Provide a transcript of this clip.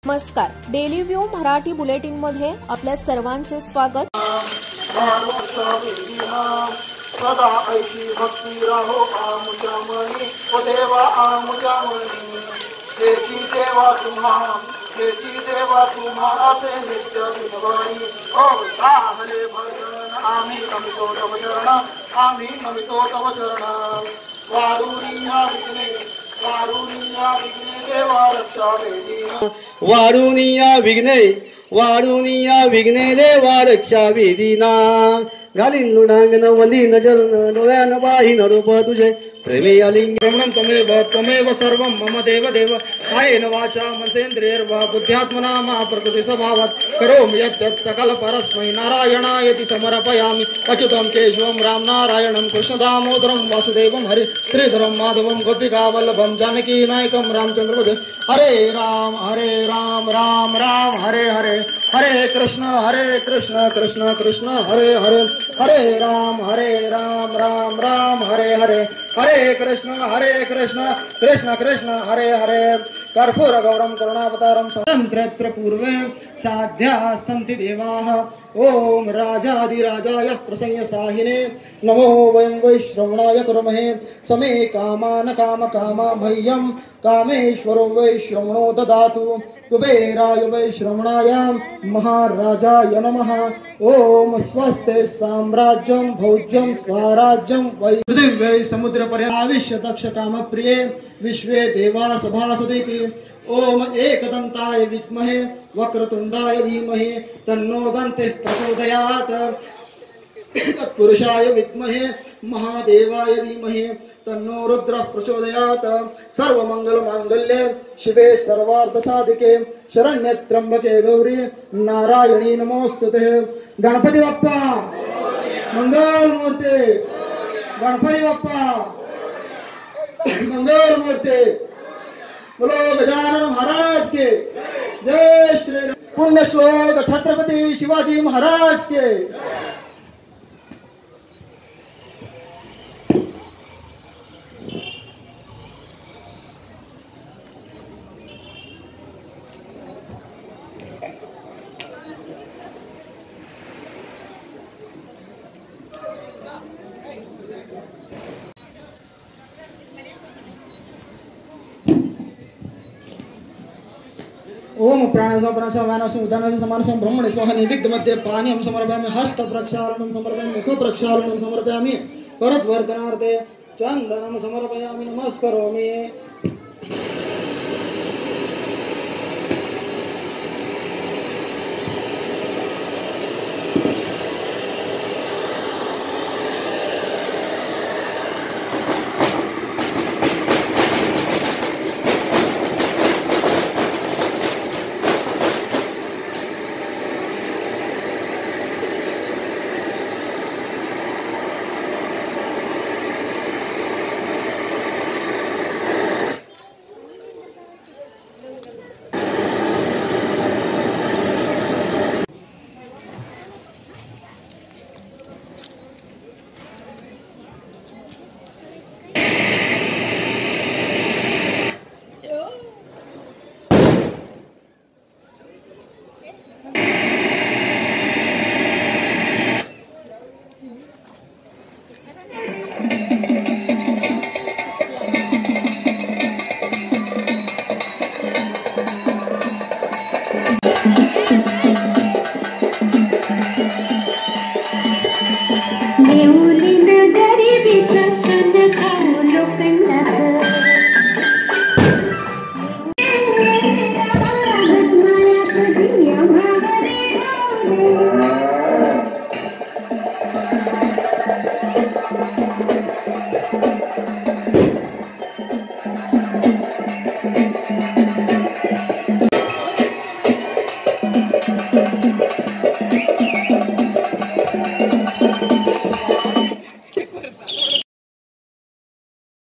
नमस्कार, daily view Marathi bulletin मध्ये आपल्या सर्वांचे स्वागत। सदा ऐशी भक्ती राहो आमुच्या मनी, ओ देवा आमुच्या मनी। हेची देवा तुम्हा असे नित्य दिनवाणी। ओ हरे भजन आम्ही नमितो तव चरण, आम्ही नमितो तव चरण। वारुनिया विघ्ने देवा रक्षा वेदी। वारुनिया विघ्ने देवा रक्षा वेदीना। घालीन लुडांगन वलीन जलन डोळ्यान पाहिन रूप तुझे प्रेमी अलिंगम त्वमेव सर्वं मम देव कायेन वाचा मनसेन्द्रियर्वा बुद्ध्यात्मना मा प्रकृति स्वभावात् करोमि यद्यत् सकल परस्मै नारायणायति समर्पयामि। अच्युतं केशवं राम नारायणं कृष्ण दामोदरं वासुदेवं हरे श्रीधरं माधवं गोपिका वल्लभं जानकी नायकं रामचंद्र हरे राम राम राम हरे हरे, हरे कृष्ण कृष्ण कृष्ण हरे हरे, हरे राम राम हरे हरे, हरे कृष्ण कृष्ण हरे हरे। कर्पूर गौरम करुणावतारम संत्रत्र पूर्वे साध्या सन्ति देवाः। ओम राजाधिराजाय प्रसन्न साहिने नमो वयं वैश्रवणाय कुर्महे। समे कामान कामा मह्यं कामेश्वरो वैश्रवणो ददातु। कुबेराय वैश्रवणाय महाराजाय नमः। ओम स्वस्ते साम्राज्यं भोज्यं स्वराज्यं वै पृथिव्यै समुद्रपर्यंताविश्य दक्ष काम प्रिये विश्वे देवा सभासदिति। ओम एकदन्ताय विद्महे वक्रतुंडाय धीमहि तन्नो दन्तिः प्रचोदयात्। तत्पुरुषाय विद्महे महादेवाय धीमहि तन्नो रुद्रः प्रचोदयात्। सर्वमंगलमांगल्ये शिवे सर्वार्थसाधिके शरण्ये त्र्यंबके गौरी नारायणी नमोस्तुते। गणपति बप्पा मंगल मूर्ति, गणपति बप्पा मंगल मूर्ति। बोलो गजानन महाराज के जय श्री राम। पुण्य श्लोक छत्रपति शिवाजी महाराज के। ओम प्राणायाम उदान समानसं ब्रह्मणे स्वाहा। निविघ्न मध्ये पानीयं समर्पयामि, हस्त प्रक्षालनं समर्पयामि, मुख प्रक्षालनं समर्पयामि, करद्वर्धनार्थे चन्दनं समर्पयामि, नमस्करोमि।